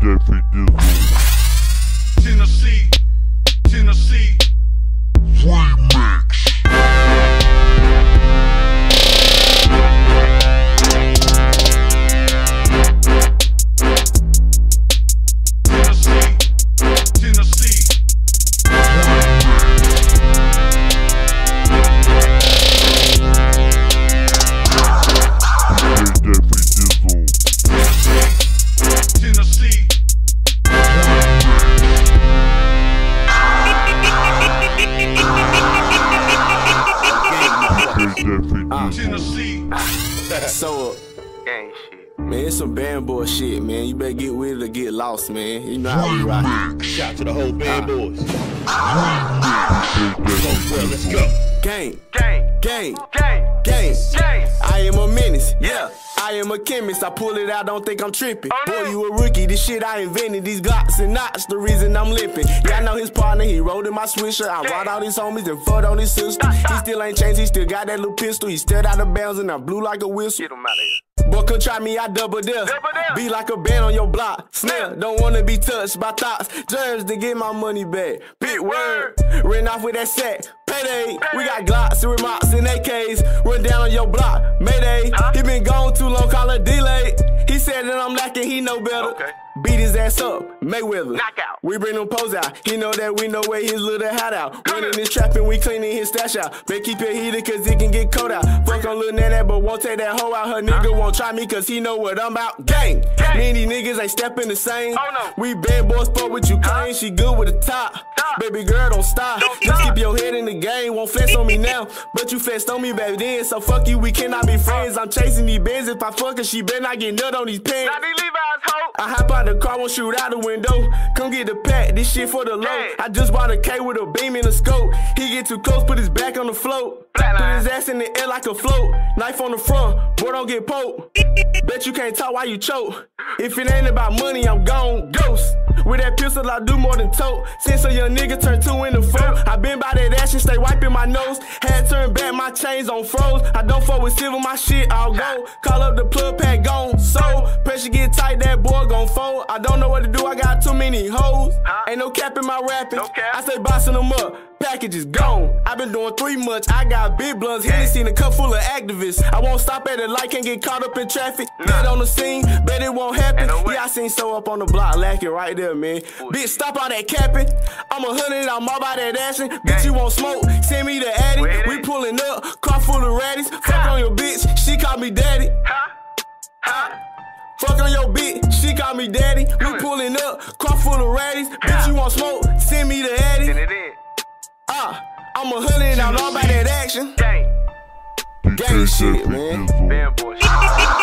Jeffrey Dizzle. Tennessee Remix. So gang shit. Man, it's some band boy shit, man. You better get with it or get lost, man. You know how we rock. Shout to the whole band boys. Let's go. Gang. I am a menace, yeah. I am a chemist, I pull it out, don't think I'm tripping. Boy, you a rookie, this shit I invented. These Glocks and knots, the reason I'm limping. Yeah, I know his partner, he rode in my swisher. I ride all his homies and fucked on his sister. He still ain't changed, he still got that little pistol. He stepped out of bounds and I blew like a whistle. Get him out of here. Boy, come try me, I double dip. Be like a band on your block. Snare, don't wanna be touched by thoughts. Germs to get my money back. Big word, ran off with that sack. Payday, we got Glocks and remotes and AKs. Run down on your block, Mayday. He been gone too long, call it delay. He said that I'm lacking, he know better. Okay. Beat his ass up, Mayweather. Knockout. We bring them pose out. He know that we know where his little hat out. Running this trap and we cleaning his stash out. Better keep it heated cause it can get cold out. Fuck on little Nana but won't take that hoe out. Her nigga won't try me cause he know what I'm about. Gang. Me and these niggas ain't stepping the same. Oh, no. We bad boys, fuck what you claim. She good with the top. Baby girl, don't stop. Just keep your head in the game. Won't flex on me now, but you flexed on me back then. So fuck you, we cannot be friends. I'm chasing these bands. If I fuck her, she better not get nut on these pants. Now these Levi's hoe. I hop out the car, won't shoot out the window. Come get the pack, this shit for the low. I just bought a K with a beam and a scope. He get too close, put his back on the float. Put his ass in the air like a float. Knife on the front, boy don't get poked. Bet you can't talk while you choke. If it ain't about money, I'm gone. Ghost. With that pistol, I do more than tote. Since a young nigga turned 2 into 4. I been by that action, stay wiping my nose. Had turned back, my chains on froze. I don't fuck with silver, my shit all go. Call up the plug pack, gone. So pressure get tight, that boy gon' fold. I don't know what to do, I got too many hoes. Ain't no cap in my rapping. I stay bossing them up. Package is gone. I been doing 3 months. I got big blunts. Hennessy in a cup full of activists. I won't stop at the light, can't get caught up in traffic. Dead on the scene, bet it won't happen. Yeah, I seen so up on the block, lacking right there, man. Bitch, stop all that capping. I'm 100, I'm all by that action. Bitch, you want smoke? Send me the addy. We pulling up, car full of raddies. Fuck on your bitch, she call me daddy. Fuck on your bitch, she call me daddy. We pulling up, car full of raddies. Bitch, you want smoke? Send me the addy. I'm 100, I'm all by that action. Gang shit, man. Band boy shit.